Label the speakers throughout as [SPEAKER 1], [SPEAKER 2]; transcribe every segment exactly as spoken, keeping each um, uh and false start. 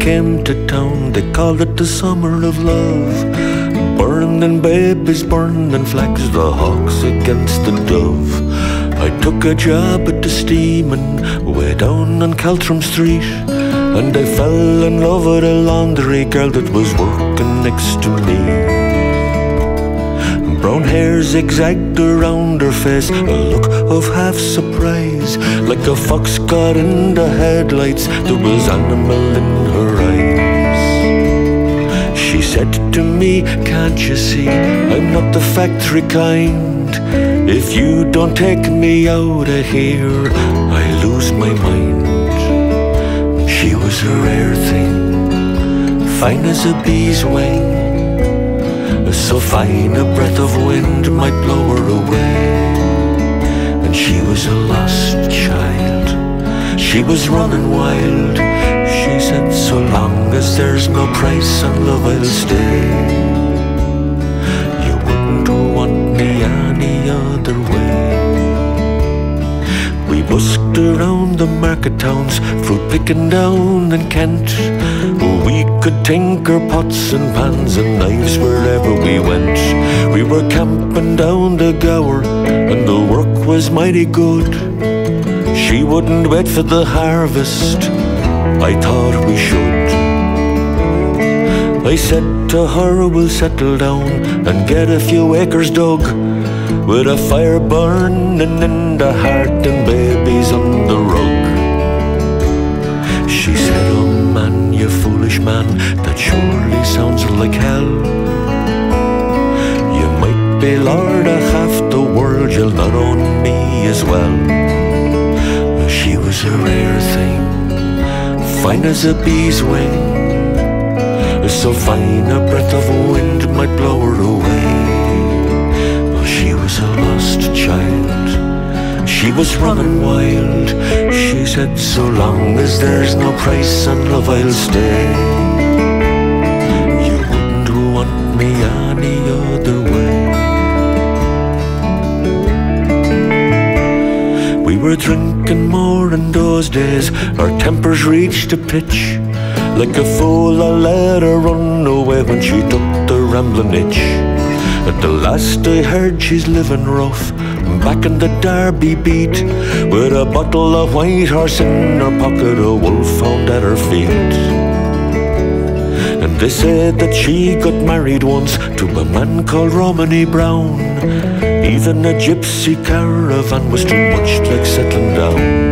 [SPEAKER 1] came to town, they called it the summer of love. Burning babies, burning flags, the hawks against the dove. I took a job at the steaming way down on Caltrum Street, and I fell in love with a laundry girl that was working next to me. Brown hair zigzagged around her face, a look of half surprise, like a fox caught in the headlights. There was animal in her eyes. She said to me, can't you see, I'm not the factory kind. If you don't take me out of here, I lose my mind. She was a rare thing, fine as a bee's wing, so fine a breath of wind might blow her away. And she was a lost child, she was running wild. She said, so long as there's no price on love, I'll stay. You wouldn't want me any other way. We busked around the market towns, fruit picking down in Kent. We could tinker pots and pans and knives wherever we went. We were camping down the Gower, and the work was mighty good. She wouldn't wait for the harvest, I thought we should. I said to her, we'll settle down and get a few acres dug, with a fire burning in the heart and babies on the rug. She said, oh man, you foolish man, that surely sounds like hell. You might be lord of half the world, you'll not own me as well. She was a rare thing, fine as a bee's wing, so fine a breath of wind might blow her away. She was a lost child, she was running wild. She said, so long as there's no price on love, I'll stay. You wouldn't want me any other way. We were drinking more in those days, our tempers reached a pitch. Like a fool I let her run away when she took the rambling itch. At the last I heard she's living rough, back in the Derby beat, with a bottle of white horse in her pocket, a wolf found at her feet. And they said that she got married once to a man called Romany Brown. Even a gypsy caravan was too much like settling down.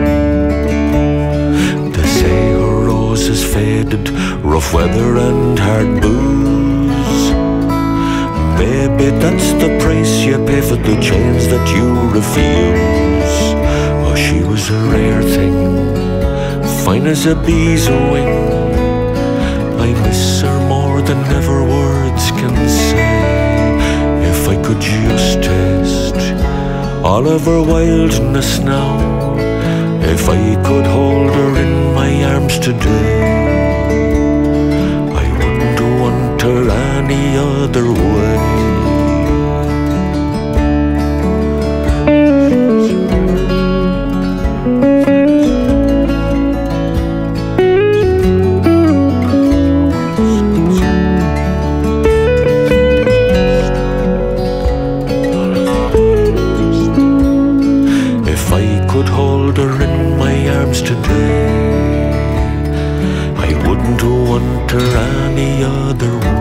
[SPEAKER 1] They say her roses faded, rough weather and hard booze. Maybe that's the price you pay for the chains that you refuse. Oh, she was a rare thing, fine as a bee's wing. I miss her more than ever words can say. If I could just taste all of her wildness now, if I could hold her in my arms today, I wouldn't want her any other way. If I could hold her in my arms today, I wouldn't want her any other way.